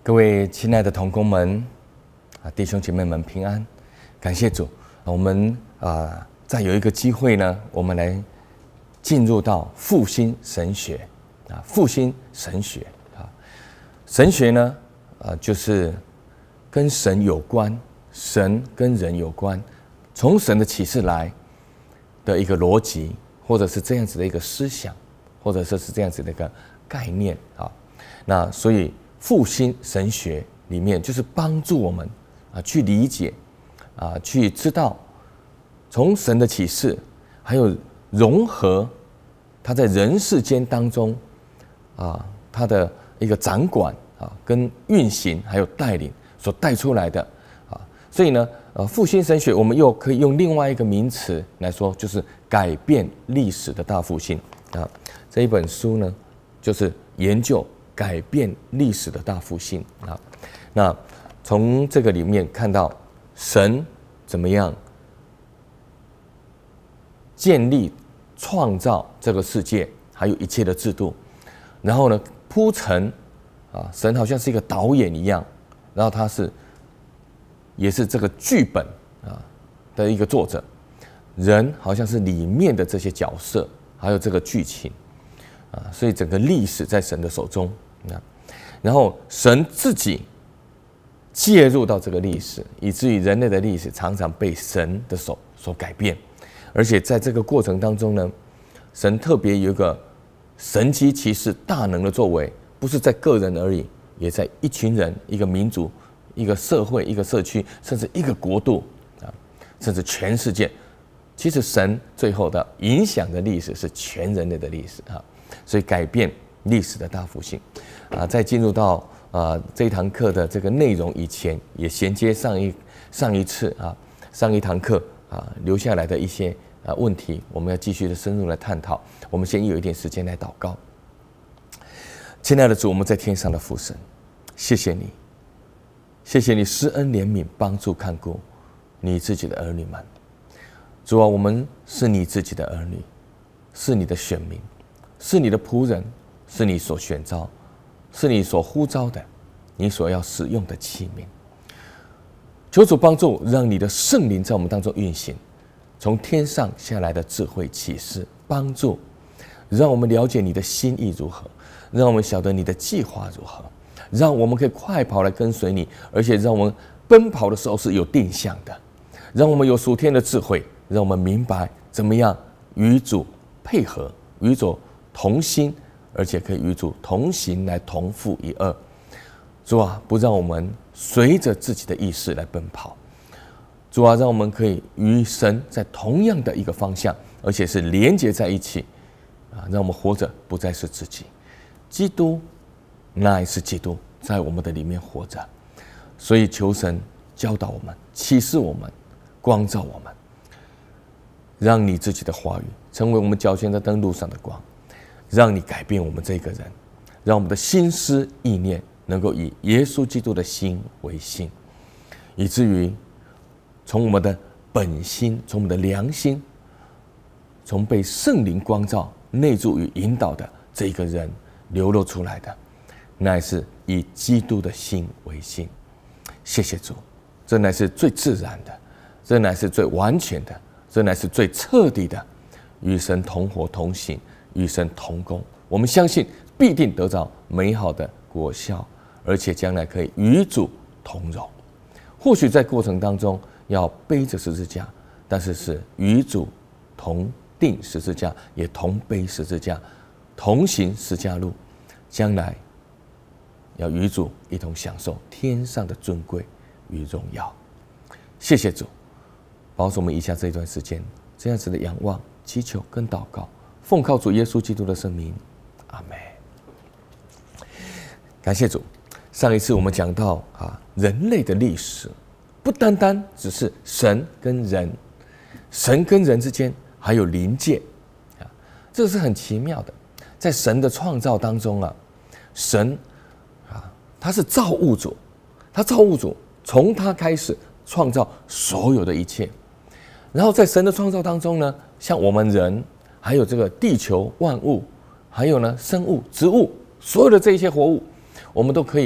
各位亲爱的同工们弟兄姐妹们平安，感谢主。我们再有一个机会呢，我们来进入到复兴神学复兴神学神学呢就是跟神有关，神跟人有关，从神的启示来的一个逻辑，或者是这样子的一个思想，或者是这样子的一个概念那所以复兴神学里面就是帮助我们去理解去知道从神的启示，还有融合他在人世间当中他的一个掌管跟运行还有带领所带出来的所以呢复兴神学我们又可以用另外一个名词来说，就是改变历史的大复兴这一本书呢就是研究改变历史的大复兴那从这个里面看到神怎么样建立创造这个世界，还有一切的制度，然后呢铺陈神好像是一个导演一样，然后他也是这个剧本的一个作者，人好像是里面的这些角色，还有这个剧情所以整个历史在神的手中然后神自己介入到这个历史，以至于人类的历史常常被神的手所改变。而且在这个过程当中呢，神特别有一个神迹奇事大能的作为，不是在个人而已，也在一群人、一个民族、一个社会、一个社区，甚至一个国度甚至全世界。其实神最后的影响的历史是全人类的历史所以改变历史的大复兴在进入到这一堂课的这个内容以前，也衔接上一堂课留下来的一些问题，我们要继续的深入来探讨。我们先有一点时间来祷告。亲爱的主，我们在天上的父神，谢谢你，谢谢你施恩怜悯，帮助看顾你自己的儿女们。主啊，我们是你自己的儿女，是你的选民，是你的仆人，是你所选召，是你所呼召的，你所要使用的器皿。求主帮助，让你的圣灵在我们当中运行，从天上下来的智慧启示帮助，让我们了解你的心意如何，让我们晓得你的计划如何，让我们可以快跑来跟随你，而且让我们奔跑的时候是有定向的，让我们有属天的智慧，让我们明白怎么样与主配合，与主同心，而且可以与主同行，来同负一二。主啊，不让我们随着自己的意识来奔跑。主啊，让我们可以与神在同样的一个方向，而且是连结在一起让我们活着不再是自己，基督乃是基督在我们的里面活着。所以求神教导我们，启示我们，光照我们，让你自己的话语成为我们脚前的灯，路上的光，让你改变我们这个人，让我们的心思意念能够以耶稣基督的心为心，以至于从我们的本心，从我们的良心，从被圣灵光照内住与引导的这一个人流露出来的，乃是以基督的心为心。谢谢主，这乃是最自然的，这乃是最完全的，这乃是最彻底的与神同活同行，与神同工。我们相信必定得到美好的果效，而且将来可以与主同荣。或许在过程当中要背着十字架，但是是与主同定十字架，也同背十字架，同行十架路，将来要与主一同享受天上的尊贵与荣耀。谢谢主，保守我们以下这一段时间这样子的仰望、祈求跟祷告，奉靠主耶稣基督的圣名，阿们。感谢主。上一次我们讲到人类的历史不单单只是神跟人，神跟人之间还有灵界这是很奇妙的。在神的创造当中神他是造物主，他造物主从他开始创造所有的一切，然后在神的创造当中呢，像我们人，还有这个地球万物，还有呢生物、植物，所有的这一些活物，我们都可以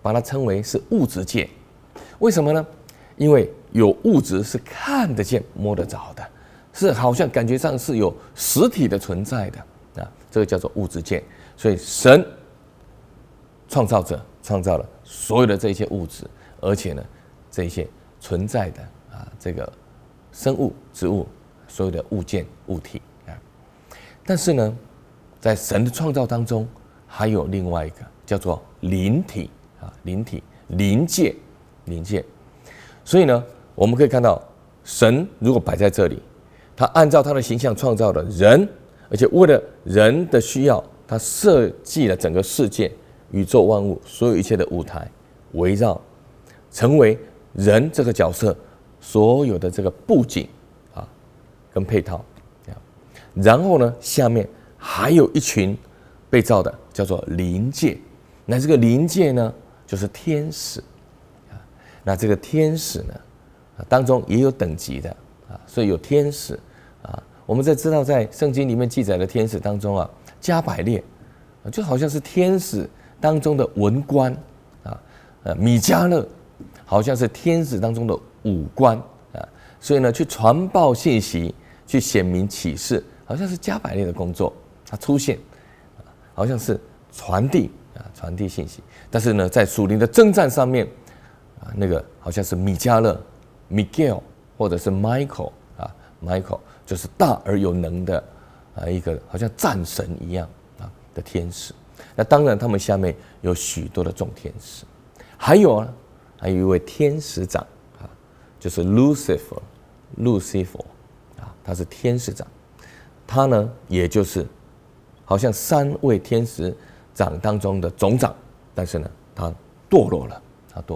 把它称为是物质界。为什么呢？因为有物质是看得见、摸得着的，是好像感觉上是有实体的存在的啊，这个叫做物质界。所以神创造者创造了所有的这些物质，而且呢，这些存在的这个生物、植物，所有的物件、物体啊。但是呢，在神的创造当中，还有另外一个叫做灵体啊，灵体、灵界、灵界。所以呢，我们可以看到，神如果摆在这里，他按照他的形象创造了人，而且为了人的需要，他设计了整个世界、宇宙万物所有一切的舞台，围绕成为人这个角色所有的这个布景啊跟配套。然后呢，下面还有一群被造的叫做灵界。那这个灵界呢，就是天使。那这个天使呢，当中也有等级的啊，所以有天使啊。我们在知道在圣经里面记载的天使当中啊，加百列就好像是天使当中的文官啊，米迦勒好像是天使当中的武官啊，所以呢，去传报信息，去显明启示，好像是加百列的工作，他出现，好像是传递信息。但是呢，在属灵的征战上面。那个好像是米迦勒 Miguel 或者是 Michael 啊 ，Michael 就是大而有能的一个好像战神一样的天使。那当然，他们下面有许多的众天使，还有一位天使长啊，就是 Lucifer 啊，他是天使长。他呢，也就是好像3位天使长当中的总长，但是呢，他堕落了。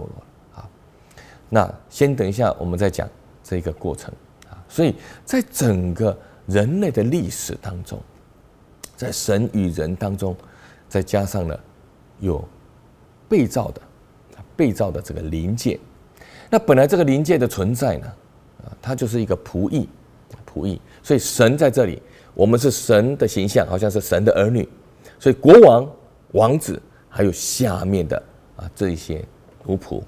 那先等一下，我们再讲这个过程啊。所以在整个人类的历史当中，在神与人当中，再加上了有被造的这个灵界。那本来这个灵界的存在呢，它就是一个仆役。所以神在这里，我们是神的形象，好像是神的儿女。所以国王、王子，还有下面的这一些奴仆。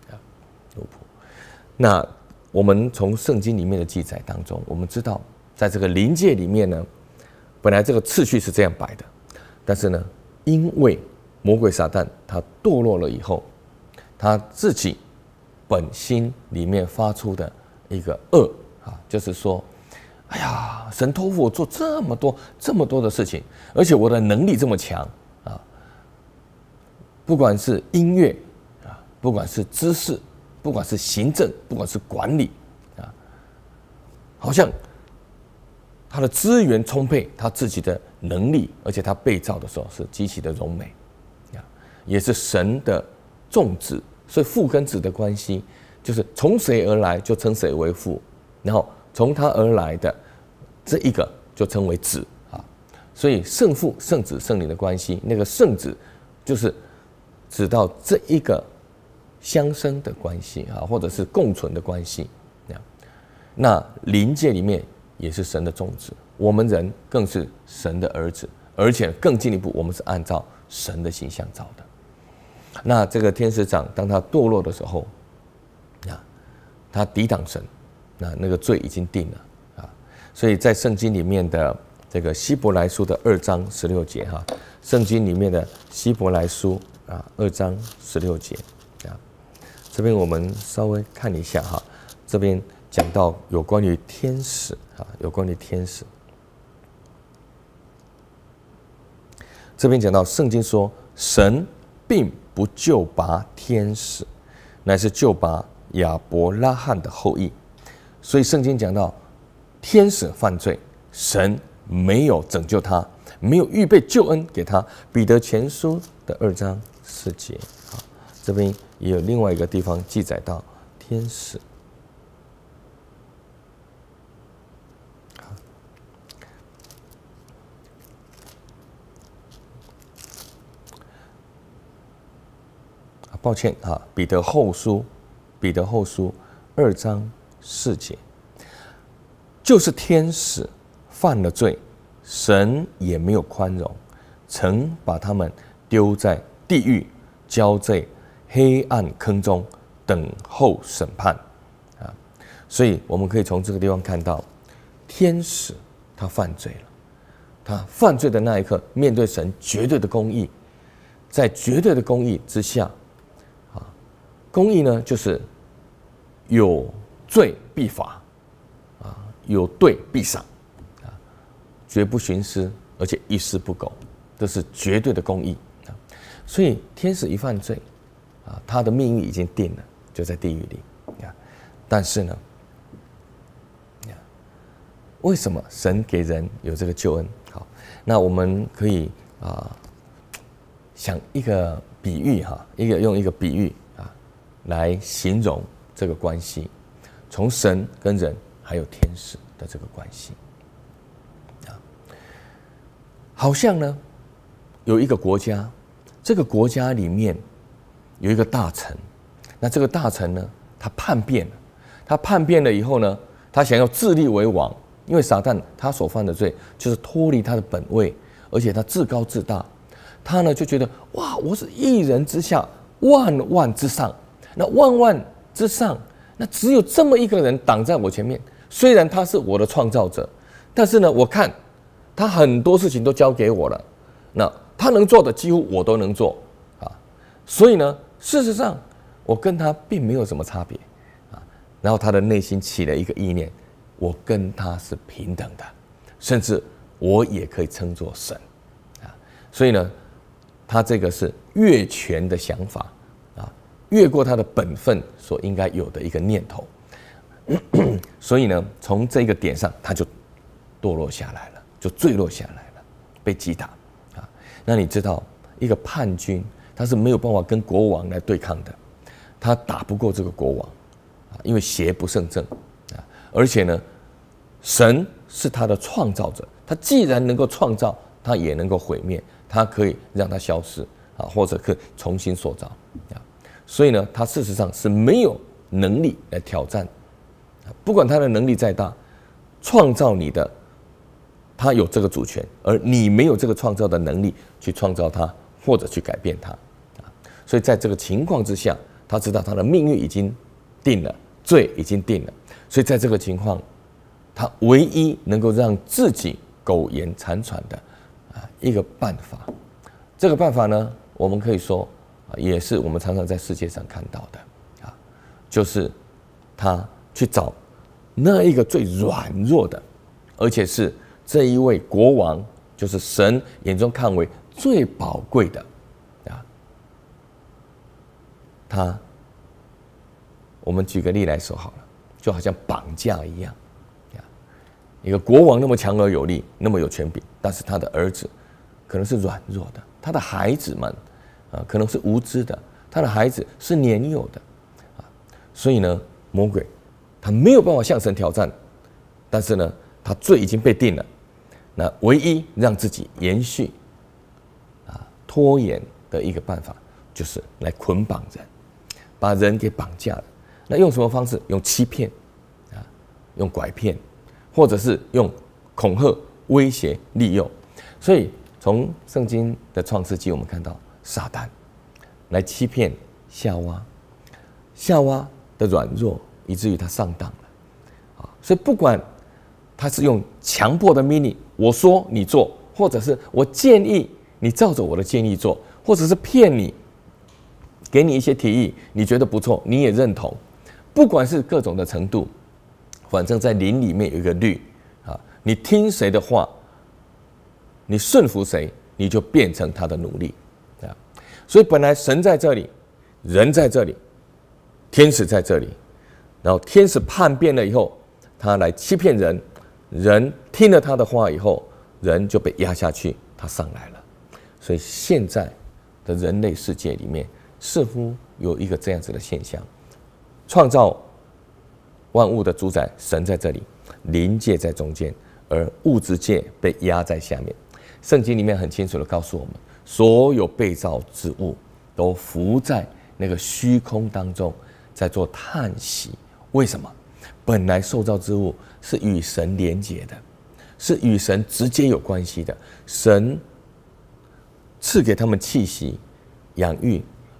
那我们从圣经里面的记载当中，我们知道，在这个灵界里面呢，本来这个次序是这样摆的，但是呢，因为魔鬼撒旦他堕落了以后，他自己本心里面发出的一个恶就是说，哎呀，神托付我做这么多的事情，而且我的能力这么强不管是音乐不管是知识。不管是行政，不管是管理好像他的资源充沛，他自己的能力，而且他被造的时候是极其的荣美也是神的众子。所以父跟子的关系，就是从谁而来就称谁为父，然后从他而来的这一个就称为子所以圣父、圣子、圣灵的关系，那个圣子就是指到这一个相生的关系或者是共存的关系。那灵界里面也是神的种子，我们人更是神的儿子，而且更进一步，我们是按照神的形象造的。那这个天使长当他堕落的时候他抵挡神，那个罪已经定了所以在圣经里面的这个希伯来书的2章16节圣经里面的希伯来书2章16节这边我们稍微看一下这边讲到有关于天使有关于天使。这边讲到圣经说，神并不救拔天使，乃是救拔亚伯拉罕的后裔。所以圣经讲到天使犯罪，神没有拯救他，没有预备救恩给他。彼得前书的2章4节这边也有另外一个地方记载到天使。抱歉彼得后书2章4节，就是天使犯了罪，神也没有宽容，曾把他们丢在地狱，交在黑暗坑中等候审判啊。所以我们可以从这个地方看到，天使他犯罪了，他犯罪的那一刻，面对神绝对的公义，在绝对的公义之下，啊，公义呢就是有罪必罚，啊，有对必赏，啊，绝不徇私，而且一丝不苟，这是绝对的公义啊。所以天使一犯罪，啊，他的命运已经定了，就在地狱里啊。但是呢，为什么神给人有这个救恩？好，那我们可以想一个比喻哈，用一个比喻啊来形容这个关系，从神跟人还有天使的这个关系啊，好像呢有一个国家，这个国家里面有一个大臣，那这个大臣呢，他叛变了，他叛变了以后呢，他想要自立为王。因为撒旦他所犯的罪就是脱离他的本位，而且他自高自大，他呢就觉得哇，我是一人之下，万万之上。那万万之上，那只有这么一个人挡在我前面。虽然他是我的创造者，但是呢，我看他很多事情都交给我了，那他能做的几乎我都能做啊。所以呢，事实上我跟他并没有什么差别啊。然后他的内心起了一个意念。我跟他是平等的，甚至我也可以称作神啊。所以呢，他这个是越权的想法啊，越过他的本分所应该有的一个念头。所以呢，从这个点上，他就堕落下来了，就坠落下来了，被击打啊。那你知道，一个叛军他是没有办法跟国王来对抗的，他打不过这个国王啊，因为邪不胜正。而且呢，神是他的创造者，他既然能够创造，他也能够毁灭，他可以让他消失啊，或者可以重新塑造啊。所以呢，他事实上是没有能力来挑战，不管他的能力再大，创造你的，他有这个主权，而你没有这个创造的能力去创造他，或者去改变他啊。所以在这个情况之下，他知道他的命运已经定了，罪已经定了。所以在这个情况，他唯一能够让自己苟延残喘的一个办法，这个办法呢，我们可以说也是我们常常在世界上看到的啊，就是他去找那一个最软弱的，而且是这一位国王，就是神眼中看为最宝贵的啊。我们举个例来说好了。就好像绑架一样，一个国王那么强而有力，那么有权柄，但是他的儿子可能是软弱的，他的孩子们可能是无知的，他的孩子是年幼的所以呢，魔鬼他没有办法向神挑战，但是呢，他罪已经被定了，那唯一让自己延续拖延的一个办法，就是来捆绑人，把人给绑架了。那用什么方式？用欺骗用拐骗，或者是用恐吓、威胁、利诱。所以从圣经的创世纪，我们看到撒旦来欺骗夏娃，夏娃的软弱，以至于他上当了所以不管他是用强迫的命令，我说你做，或者是我建议你照着我的建议做，或者是骗你，给你一些提议，你觉得不错，你也认同。不管是各种的程度，反正在灵里面有一个律你听谁的话，你顺服谁，你就变成他的奴隶所以本来神在这里，人在这里，天使在这里，然后天使叛变了以后，他来欺骗人，人听了他的话以后，人就被压下去，他上来了。所以现在的人类世界里面，似乎有一个这样子的现象。创造万物的主宰神在这里，灵界在中间，而物质界被压在下面。圣经里面很清楚的告诉我们，所有被造之物都浮在那个虚空当中，在做叹息。为什么？本来受造之物是与神连结的，是与神直接有关系的。神赐给他们气息、养育，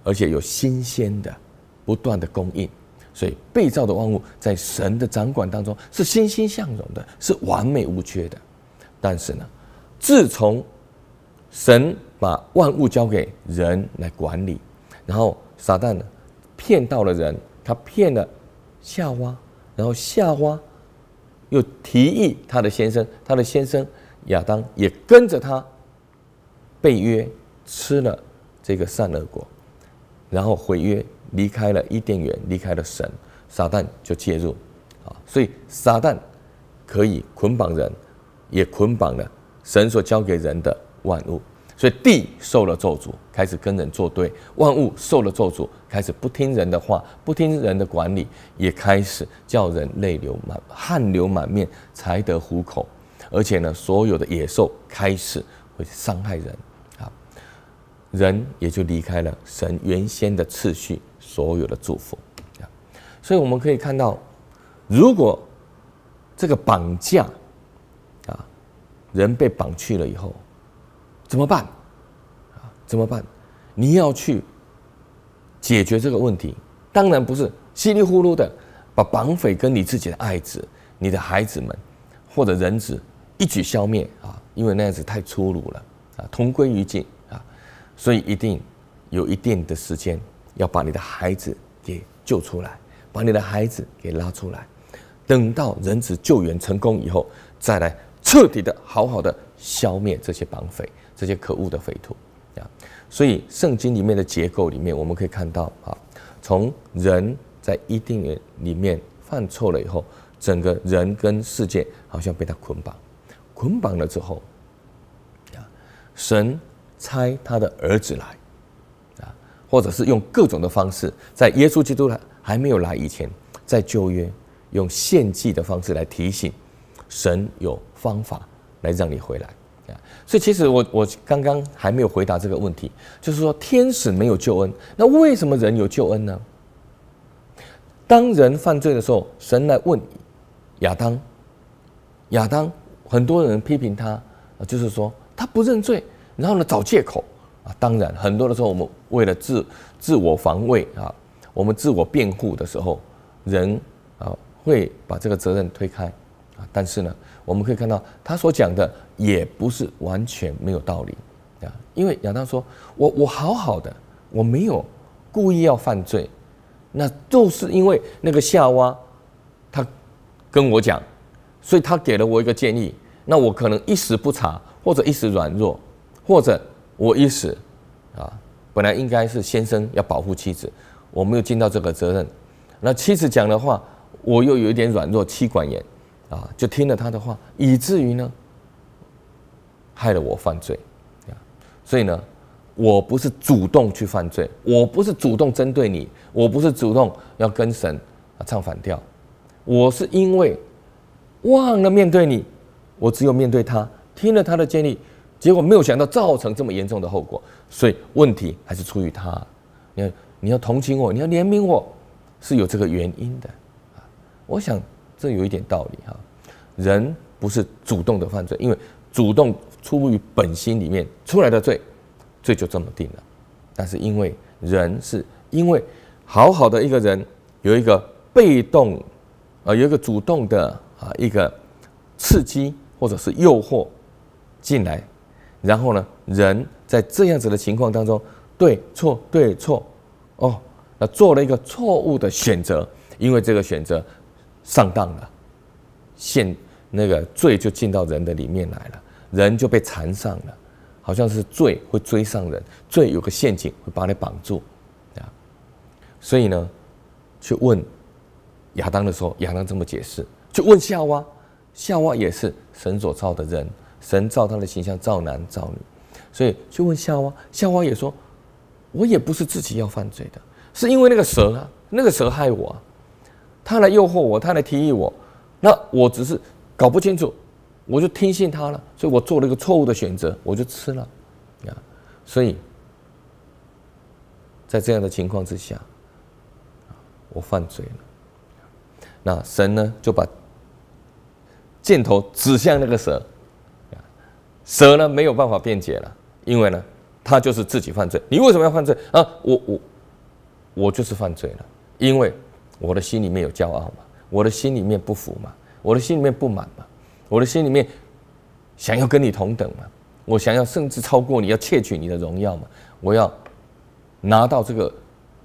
而且有新鲜的不断的供应。所以被造的万物在神的掌管当中是欣欣向荣的，是完美无缺的。但是呢，自从神把万物交给人来管理，然后撒旦呢骗到了人，他骗了夏娃，然后夏娃又提议他的先生亚当也跟着他被约吃了这个善恶果，然后毁约，离开了伊甸园，离开了神，撒旦就介入啊，所以撒旦可以捆绑人，也捆绑了神所交给人的万物。所以地受了咒诅，开始跟人作对；万物受了咒诅，开始不听人的话，不听人的管理，也开始叫人汗流满面才得糊口。而且呢，所有的野兽开始会伤害人啊，人也就离开了神原先的次序，所有的祝福啊。所以我们可以看到，如果这个绑架啊，人被绑去了以后，怎么办？怎么办？你要去解决这个问题，当然不是稀里糊涂的把绑匪跟你自己的爱子、你的孩子们或者人子一举消灭啊，因为那样子太粗鲁了啊，同归于尽啊。所以一定有一定的时间，要把你的孩子给救出来，把你的孩子给拉出来，等到人子救援成功以后，再来彻底的、好好的消灭这些绑匪。这些可恶的匪徒啊，所以圣经里面的结构里面，我们可以看到啊，从人在伊甸园里面犯错了以后，整个人跟世界好像被他捆绑了之后啊，神差他的儿子来啊，或者是用各种的方式，在耶稣基督还没有来以前，在旧约用献祭的方式来提醒神有方法来让你回来。所以其实我刚刚还没有回答这个问题，就是说天使没有救恩，那为什么人有救恩呢？当人犯罪的时候，神来问亚当，很多人批评他，就是说他不认罪，然后呢找借口啊。当然很多的时候，我们为了自我防卫啊，我们自我辩护的时候，人啊会把这个责任推开啊。但是呢，我们可以看到他所讲的也不是完全没有道理啊，因为亚当说：“我好好的，我没有故意要犯罪，那就是因为那个夏娃，他跟我讲，所以他给了我一个建议，那我可能一时不察，或者一时软弱，或者我一时啊，本来应该是先生要保护妻子，我没有尽到这个责任，那妻子讲的话，我又有一点软弱，妻管严。”啊，就听了他的话，以至于呢，害了我犯罪，所以呢，我不是主动去犯罪，我不是主动针对你，我不是主动要跟神唱反调，我是因为忘了面对你，我只有面对他，听了他的建议，结果没有想到造成这么严重的后果，所以问题还是出于他。你要同情我，你要怜悯我，是有这个原因的。我想这有一点道理哈。人不是主动的犯罪，因为主动出于本心里面出来的罪，罪就这么定了。但是因为人是因为好好的一个人有一个被动有一个主动的一个刺激或者是诱惑进来，然后呢，人在这样子的情况当中，对错那做了一个错误的选择，因为这个选择上当了，那个罪就进到人的里面来了，人就被缠上了，好像是罪会追上人，罪有个陷阱会把你绑住啊。所以呢，去问亚当的时候，亚当这么解释；去问夏娃，夏娃也是神所造的人，神造他的形象，造男造女，所以去问夏娃，夏娃也说：“我也不是自己要犯罪的，是因为那个蛇啊，那个蛇害我啊，他来诱惑我，他来提议我，那我只是搞不清楚，我就听信他了，所以我做了一个错误的选择，我就吃了啊。所以在这样的情况之下，我犯罪了。那神呢，就把箭头指向那个蛇，蛇呢没有办法辩解了，因为呢，他就是自己犯罪。你为什么要犯罪啊？ 我就是犯罪了，因为我的心里面有骄傲嘛，我的心里面不服嘛，我的心里面不满嘛，我的心里面想要跟你同等嘛，我想要甚至超过你，要窃取你的荣耀嘛，我要拿到这个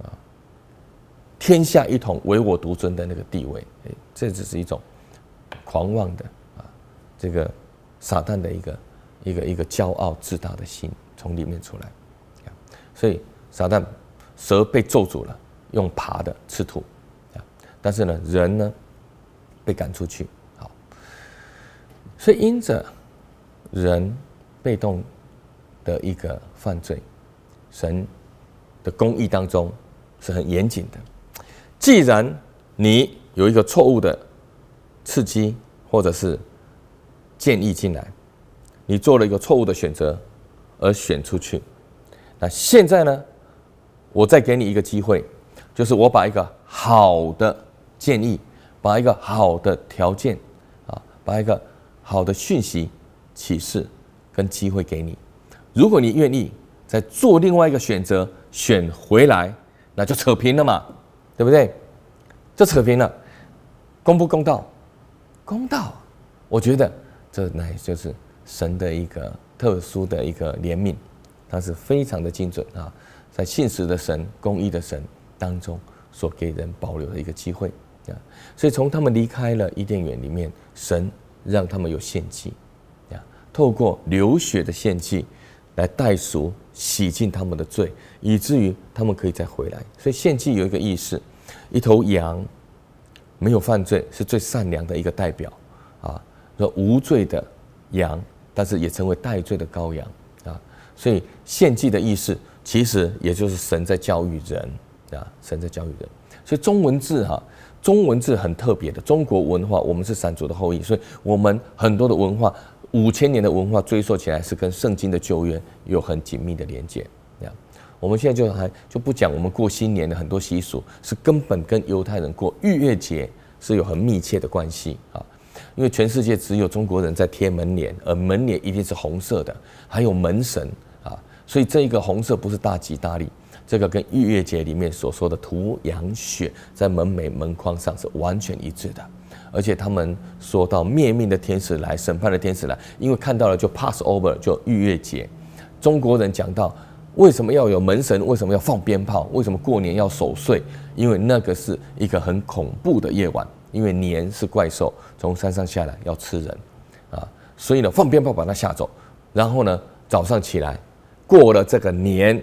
天下一统、唯我独尊的那个地位。这只是一种狂妄的这个撒旦的一个骄傲自大的心从里面出来。所以撒旦蛇被咒诅了，用爬的吃土，但是呢，人呢被赶出去。好，所以因着人被动的一个犯罪，神的公义当中是很严谨的。既然你有一个错误的刺激或者是建议进来，你做了一个错误的选择而选出去，那现在呢，我再给你一个机会，就是我把一个好的建议，把一个好的条件把一个好的讯息、启示跟机会给你。如果你愿意再做另外一个选择，选回来，那就扯平了嘛，对不对？就扯平了，公不公道？公道，我觉得这乃就是神的一个特殊的一个怜悯，它是非常的精准在信实的神、公义的神当中所给人保留的一个机会所以从他们离开了伊甸园里面，神让他们有献祭透过流血的献祭来代赎、洗净他们的罪，以至于他们可以再回来。所以献祭有一个意思，一头羊没有犯罪，是最善良的一个代表说无罪的羊，但是也成为代罪的羔羊所以献祭的意思，其实也就是神在教育人神在教育人。所以中文字很特别的，中国文化，我们是闪族的后裔，所以我们很多的文化，5000年的文化追溯起来是跟圣经的旧约有很紧密的连接。我们现在就不讲我们过新年的很多习俗，是根本跟犹太人过逾越节是有很密切的关系因为全世界只有中国人在贴门帘，而门帘一定是红色的，还有门神所以这一个红色不是大吉大利，这个跟逾越节里面所说的涂羊血在门楣门框上是完全一致的。而且他们说到灭命的天使来，审判的天使来，因为看到了就 pass over， 就逾越节。中国人讲到为什么要有门神，为什么要放鞭炮，为什么过年要守岁，因为那个是一个很恐怖的夜晚，因为年是怪兽从山上下来要吃人所以呢放鞭炮把它吓走，然后呢早上起来过了这个年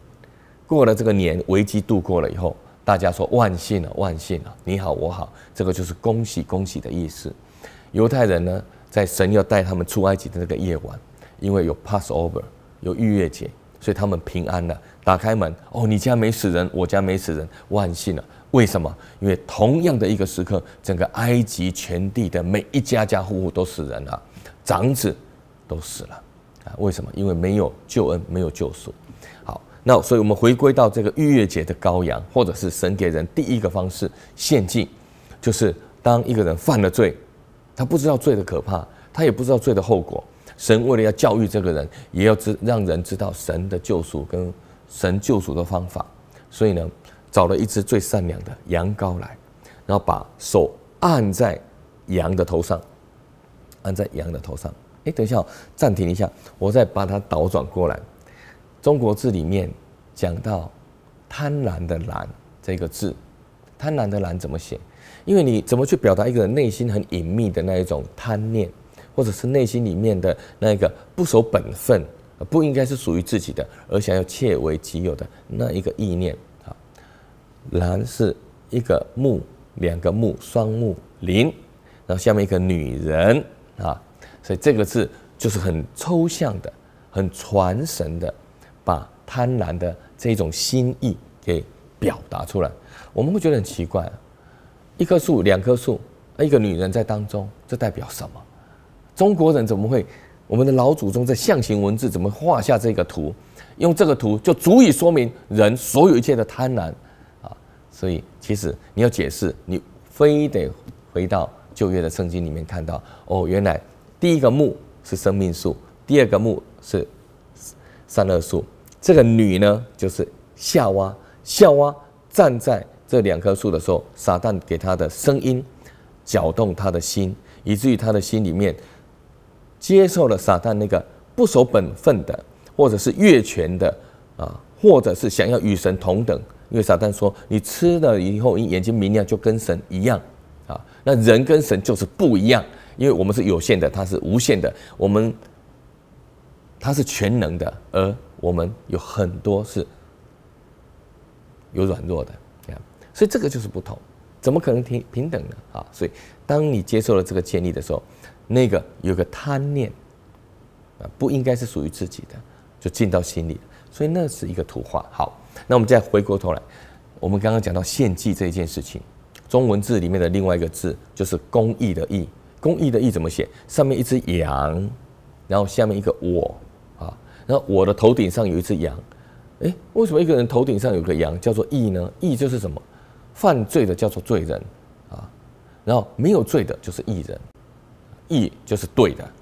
危机度过了以后，大家说万幸了，万幸了，你好我好，这个就是恭喜恭喜的意思。犹太人呢，在神要带他们出埃及的那个夜晚，因为有 Passover， 有逾越节，所以他们平安了。打开门，你家没死人，我家没死人，万幸了。为什么？因为同样的一个时刻，整个埃及全地的每一家家户户都死人了，长子都死了为什么？因为没有救恩，没有救赎。好。那所以我们回归到这个逾越节的羔羊，或者是神给人第一个方式献祭，就是当一个人犯了罪，他不知道罪的可怕，他也不知道罪的后果，神为了要教育这个人，也要让人知道神的救赎跟神救赎的方法，所以呢找了一只最善良的羊羔来，然后把手按在羊的头上，等一下暂停一下，我再把它倒转过来。中国字里面讲到贪婪的婪这个字，贪婪的婪怎么写？因为你怎么去表达一个人内心很隐秘的那一种贪念，或者是内心里面的那个不守本分，不应该是属于自己的，而想要窃为己有的那一个意念婪是一个木，两个木，双木林，然后下面一个女人所以这个字就是很抽象的、很传神的。把贪婪的这种心意给表达出来，我们会觉得很奇怪一棵树、2棵树，一个女人在当中，这代表什么？中国人怎么会？我们的老祖宗在象形文字怎么画下这个图？用这个图就足以说明人所有一切的贪婪所以其实你要解释，你非得回到旧约的圣经里面看到原来第一个木是生命树，第2个木是善恶树。这个女呢，就是夏娃，夏娃站在这2棵树的时候，撒旦给他的声音搅动他的心，以至于他的心里面接受了撒旦那个不守本分的，或者是越权的或者是想要与神同等。因为撒旦说，你吃了以后，你眼睛明亮，就跟神一样那人跟神就是不一样，因为我们是有限的，他是无限的，他是全能的，而我们有很多是有软弱的，所以这个就是不同，怎么可能平等呢？所以当你接受了这个建议的时候，那个有个贪念不应该是属于自己的，就进到心里了，所以那是一个图画。好，那我们再回过头来，我们刚刚讲到献祭这一件事情，中文字里面的另外一个字就是公义的义。公义的义怎么写？上面一只羊，然后下面一个我然后我的头顶上有一只羊。为什么一个人头顶上有个羊叫做义呢？义就是什么？犯罪的叫做罪人然后没有罪的就是义人。义就是对的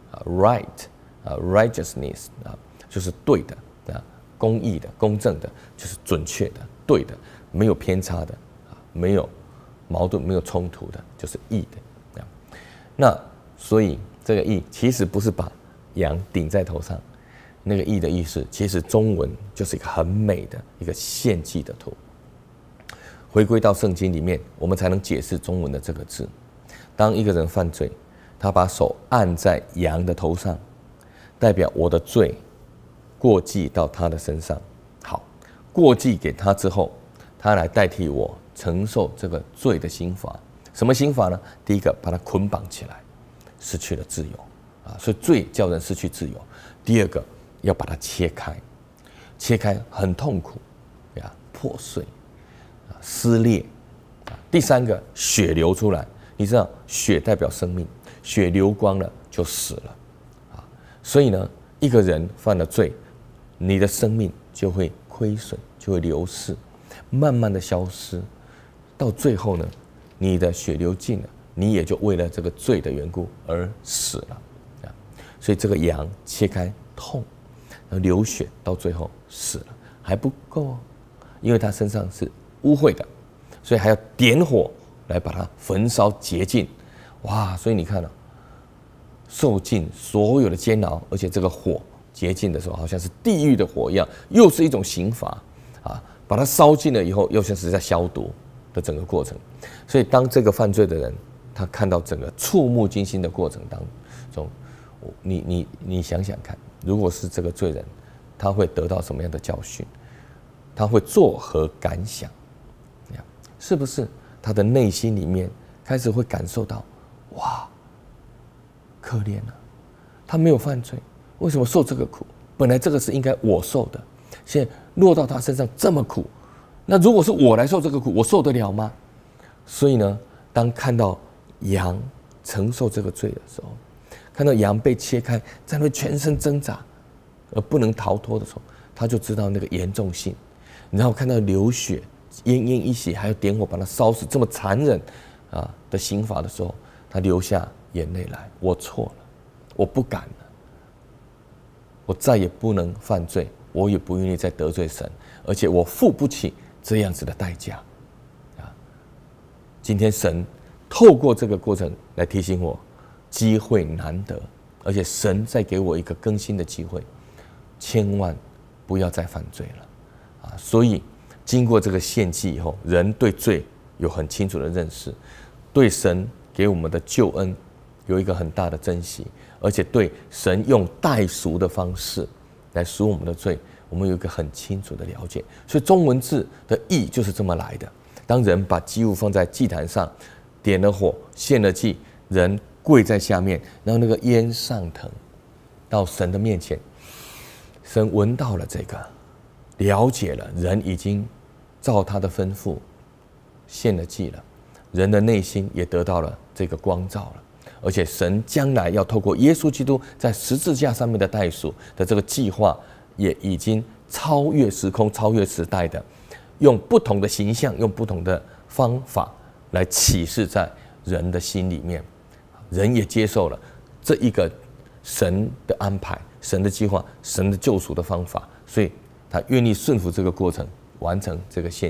righteousness 就是对的公义的、公正的，就是准确的、对的，没有偏差的没有矛盾、没有冲突的，就是义的那所以这个义其实不是把羊顶在头上，那个义的意思，其实中文就是一个很美的一个献祭的图。回归到圣经里面，我们才能解释中文的这个字。当一个人犯罪，他把手按在羊的头上，代表我的罪过继到他的身上。好，过继给他之后，他来代替我承受这个罪的刑罚。什么刑罚呢？第一个，把他捆绑起来，失去了自由所以罪叫人失去自由。第二个，要把它切开，切开很痛苦破碎撕裂第三个，血流出来。你知道血代表生命，血流光了就死了所以呢，一个人犯了罪，你的生命就会亏损，就会流逝，慢慢的消失，到最后呢，你的血流尽了，你也就为了这个罪的缘故而死了所以这个羊切开痛，流血，到最后死了还不够因为他身上是污秽的，所以还要点火来把它焚烧洁净。哇！所以你看受尽所有的煎熬，而且这个火洁净的时候，好像是地狱的火一样，又是一种刑罚把它烧尽了以后，又像是在消毒的整个过程。所以当这个犯罪的人，他看到整个触目惊心的过程当中，你想想看，如果是这个罪人，他会得到什么样的教训？他会作何感想？是不是他的内心里面开始会感受到，哇，可怜他没有犯罪，为什么受这个苦？本来这个是应该我受的，现在落到他身上这么苦，那如果是我来受这个苦，我受得了吗？所以呢，当看到羊承受这个罪的时候，看到羊被切开，在那全身挣扎而不能逃脱的时候，他就知道那个严重性。然后看到流血、奄奄一息，还要点火把它烧死，这么残忍的刑罚的时候，他流下眼泪来。我错了，我不敢了，我再也不能犯罪，我也不愿意再得罪神，而且我付不起这样子的代价今天神透过这个过程来提醒我，机会难得，而且神再给我一个更新的机会，千万不要再犯罪了所以经过这个献祭以后，人对罪有很清楚的认识，对神给我们的救恩有一个很大的珍惜，而且对神用代赎的方式来赎我们的罪，我们有一个很清楚的了解。所以中文字的义就是这么来的。当人把祭物放在祭坛上，点了火，献了祭，人跪在下面，然后那个烟上腾到神的面前，神闻到了这个，了解了人已经照他的吩咐献了祭了，人的内心也得到了这个光照了，而且神将来要透过耶稣基督在十字架上面的代赎的这个计划，也已经超越时空、超越时代的，用不同的形象、用不同的方法来启示在人的心里面，人也接受了这一个神的安排、神的计划、神的救赎的方法，所以他愿意顺服这个过程，完成这个献祭。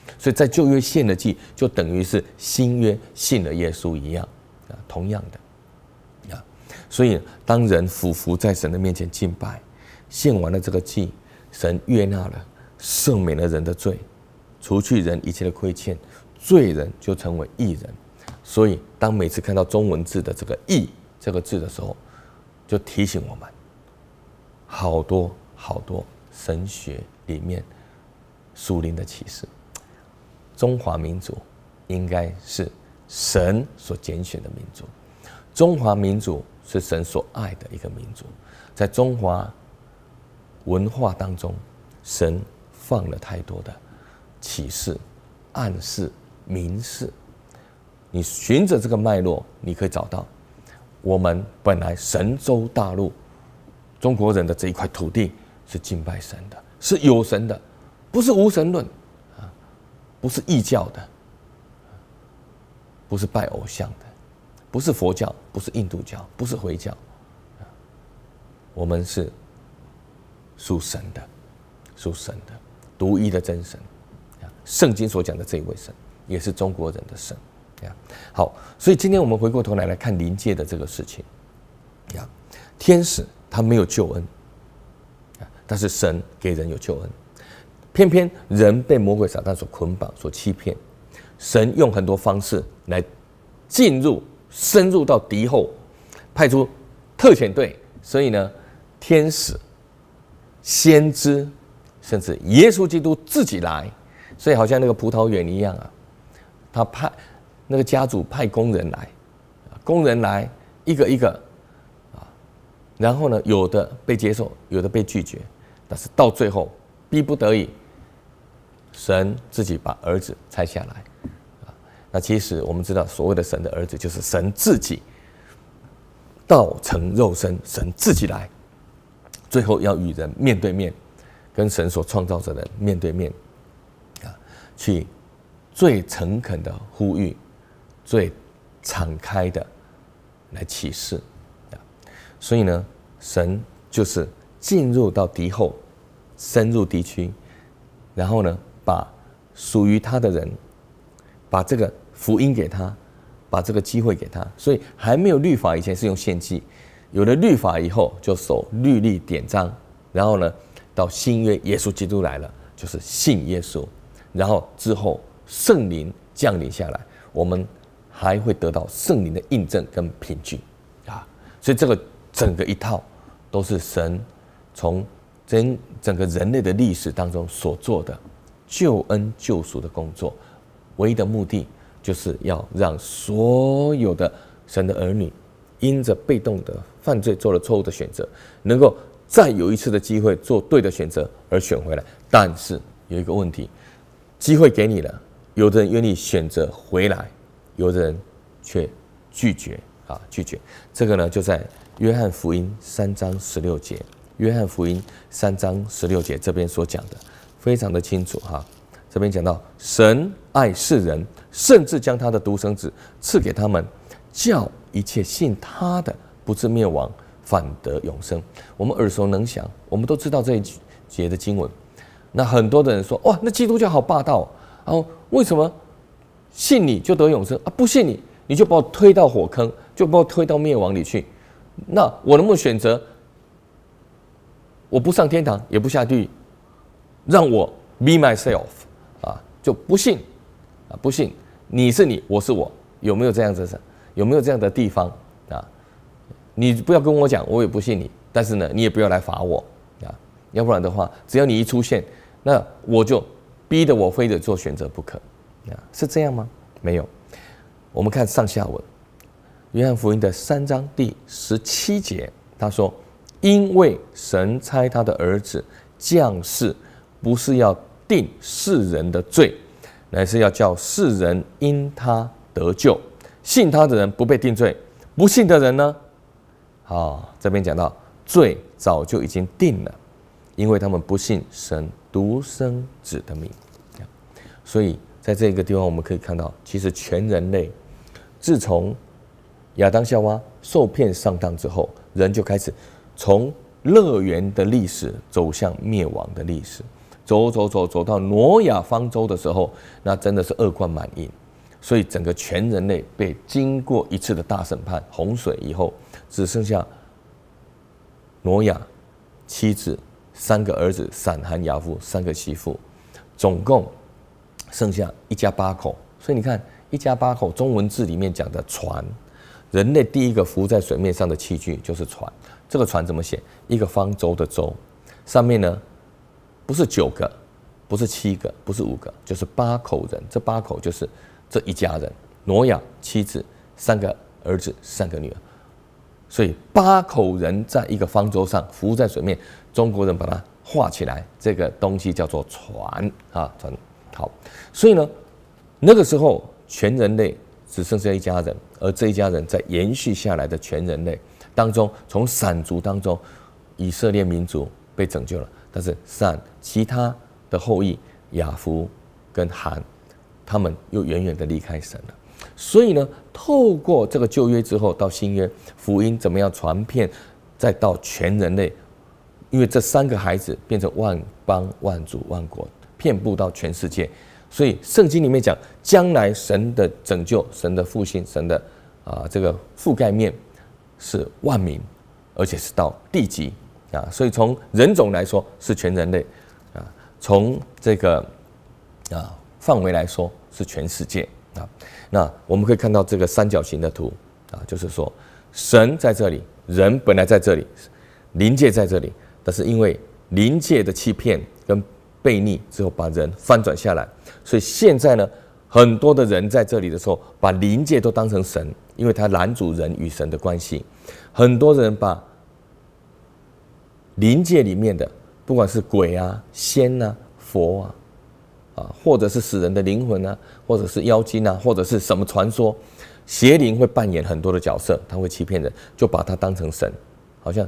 所以在旧约献的祭，就等于是新约信了耶稣一样啊，同样的啊。所以当人俯伏在神的面前敬拜，献完了这个祭，神悦纳了，赦免了人的罪，除去人一切的亏欠，罪人就成为义人。所以当每次看到中文字的这个义这个字的时候，就提醒我们好多神学里面属灵的启示。中华民族应该是神所拣选的民族，中华民族是神所爱的一个民族。在中华文化当中，神放了太多的启示、暗示、明示。你循着这个脉络，你可以找到我们本来神州大陆中国人的这一块土地是敬拜神的，是有神的，不是无神论啊，不是异教的，不是拜偶像的，不是佛教，不是印度教，不是回教，我们是属神的，独一的真神。圣经所讲的这一位神，也是中国人的神。好，所以今天我们回过头来看灵界的这个事情。天使他没有救恩，但是神给人有救恩。偏偏人被魔鬼撒旦所捆绑、所欺骗，神用很多方式来深入到敌后，派出特遣队。所以呢，天使、先知，甚至耶稣基督自己来，所以好像那个葡萄园一样啊，他派那个家主派工人来，一个一个啊，然后呢，有的被接受，有的被拒绝，但是到最后逼不得已，神自己把儿子拆下来啊。那其实我们知道，所谓的神的儿子，就是神自己道成肉身，神自己来，最后要与人面对面，跟神所创造的人面对面啊，去最诚恳的呼吁，最敞开的来启示啊。所以呢，神就是进入到敌后，深入敌区，然后呢，把属于他的人，把这个福音给他，把这个机会给他。所以还没有律法以前是用献祭，有了律法以后就守律例典章，然后呢，到新约耶稣基督来了，就是信耶稣，然后之后圣灵降临下来，我们还会得到圣灵的印证跟凭据啊。所以这个整个一套都是神从整个人类的历史当中所做的救恩救赎的工作，唯一的目的就是要让所有的神的儿女因着被动的犯罪做了错误的选择，能够再有一次的机会做对的选择而选回来。但是有一个问题，机会给你了，有的人愿意选择回来，有的人却拒绝。这个呢，就在约翰福音3章16节，约翰福音3章16节这边所讲的非常的清楚哈。这边讲到，神爱世人，甚至将他的独生子赐给他们，叫一切信他的不至灭亡，反得永生。我们耳熟能详，我们都知道这一节的经文。那很多的人说，哇，那基督教好霸道啊！为什么信你就得永生啊？不信你，你就把我推到火坑，就把我推到灭亡里去。那我能不能选择，我不上天堂，也不下地狱，让我 be myself 啊？就不信啊，不信你是你，我是我，有没有这样子？有没有这样的地方啊？你不要跟我讲，我也不信你，但是呢，你也不要来罚我啊，要不然的话，只要你一出现，那我就逼得我非得做选择不可啊，是这样吗？没有。我们看上下文，约翰福音的3章第17节，他说：“因为神差他的儿子降世，不是要定世人的罪，乃是要叫世人因他得救。信他的人不被定罪，不信的人呢？这边讲到罪早就已经定了，因为他们不信神独生子的名。所以在这个地方，我们可以看到，其实全人类自从亚当夏娃受骗上当之后，人就开始从乐园的历史走向灭亡的历史， 走到挪亚方舟的时候，那真的是恶贯满盈。所以整个全人类被经过一次的大审判，洪水以后，只剩下挪亚妻子、3个儿子闪、含、雅弗3个媳妇，总共剩下一家8口。所以你看，一家8口，中文字里面讲的船，人类第一个浮在水面上的器具就是船。这个船怎么写？一个方舟的舟，上面呢不是9个，不是7个，不是5个，就是8口人。这8口就是这一家人，挪亚妻子、3个儿子、3个女儿。所以8口人在一个方舟上浮在水面，中国人把它画起来，这个东西叫做船啊，船。好，所以呢，那个时候全人类只剩下一家人，而这一家人在延续下来的全人类当中，从闪族当中，以色列民族被拯救了，但是闪其他的后裔雅弗跟含，他们又远远的离开神了。所以呢，透过这个旧约之后到新约，福音怎么样传遍，再到全人类，因为这3个孩子变成万邦万族万国，遍布到全世界。所以圣经里面讲，将来神的拯救、神的复兴、神的这个覆盖面是万民，而且是到地极啊。所以从人种来说是全人类啊，从这个范围来说是全世界啊。那我们可以看到这个三角形的图啊，就是说神在这里，人本来在这里，灵界在这里，但是因为灵界的欺骗跟悖逆之后，把人翻转下来。所以现在呢，很多的人在这里的时候，把灵界都当成神，因为他拦阻人与神的关系。很多人把灵界里面的，不管是鬼啊、仙啊、佛啊，或者是死人的灵魂啊，或者是妖精啊，或者是什么传说，邪灵会扮演很多的角色，他会欺骗人，就把它当成神，好像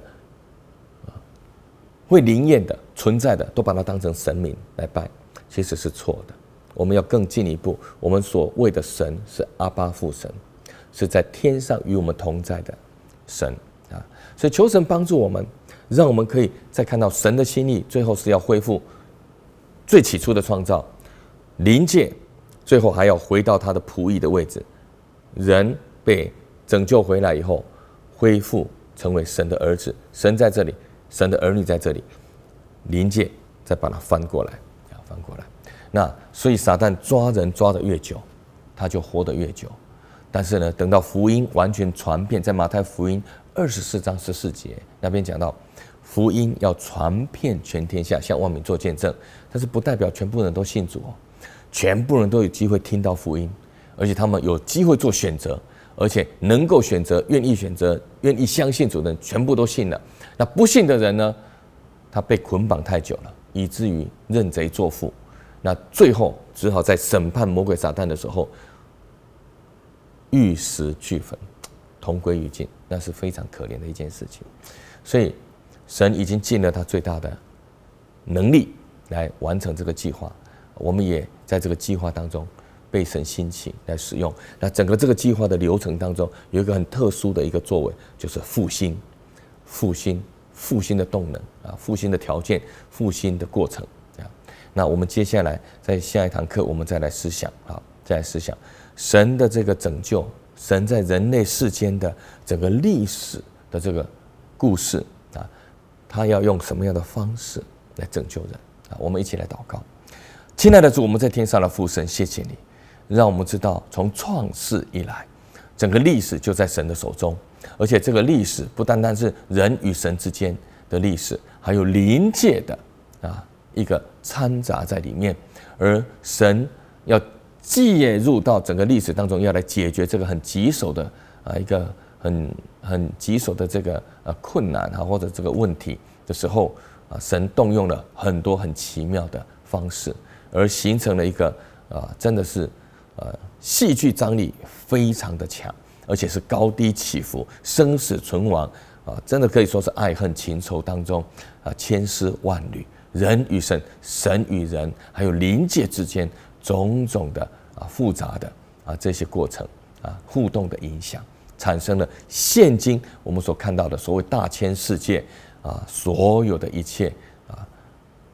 会灵验的、存在的，都把它当成神明来拜，其实是错的。我们要更进一步，我们所谓的神是阿爸父神，是在天上与我们同在的神啊。所以求神帮助我们，让我们可以再看到神的心意，最后是要恢复最起初的创造，灵界最后还要回到他的仆役的位置，人被拯救回来以后，恢复成为神的儿子，神在这里，神的儿女在这里，灵界再把它翻过来，翻过来。那所以撒旦抓人抓得越久，他就活得越久。但是呢，等到福音完全传遍，在马太福音24章14节那边讲到，福音要传遍全天下，向万民做见证。但是不代表全部人都信主哦，全部人都有机会听到福音，而且他们有机会做选择，而且能够选择、愿意选择、愿意相信主的人，全部都信了。那不信的人呢，他被捆绑太久了，以至于认贼作父。那最后只好在审判魔鬼撒旦的时候，玉石俱焚，同归于尽，那是非常可怜的一件事情。所以神已经尽了他最大的能力来完成这个计划，我们也在这个计划当中被神兴起来使用。那整个这个计划的流程当中，有一个很特殊的一个作为，就是复兴的动能啊，复兴的条件，复兴的过程。那我们接下来在下一堂课，我们再来思想啊，再来思想神的这个拯救，神在人类世间的整个历史的这个故事啊，他要用什么样的方式来拯救人啊？我们一起来祷告。亲爱的主，我们在天上的父神，谢谢你，让我们知道从创世以来，整个历史就在神的手中，而且这个历史不单单是人与神之间的历史，还有灵界的一个掺杂在里面，而神要介入到整个历史当中，要来解决这个很棘手的一个很棘手的这个困难或者这个问题的时候神动用了很多很奇妙的方式，而形成了一个真的是戏剧张力非常的强，而且是高低起伏、生死存亡真的可以说是爱恨情仇当中千丝万缕。人与神、神与人，还有灵界之间种种的复杂的这些过程互动的影响，产生了现今我们所看到的所谓大千世界所有的一切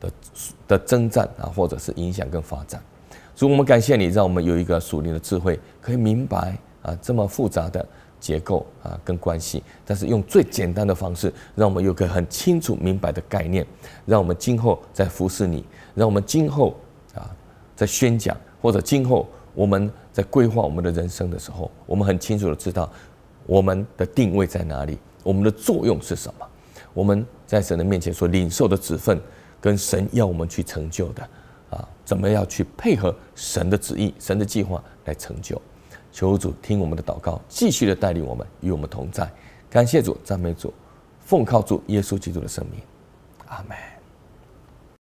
的征战啊，或者是影响跟发展。所以我们感谢你，让我们有一个属灵的智慧，可以明白啊这么复杂的结构啊跟关系，但是用最简单的方式，让我们有个很清楚明白的概念，让我们今后在服侍你，让我们今后啊在宣讲，或者今后我们在规划我们的人生的时候，我们很清楚的知道我们的定位在哪里，我们的作用是什么，我们在神的面前所领受的职分，跟神要我们去成就的啊，怎么样去配合神的旨意、神的计划来成就。求主听我们的祷告，继续的带领我们，与我们同在。感谢主，赞美主，奉靠主耶稣基督的圣名，阿们。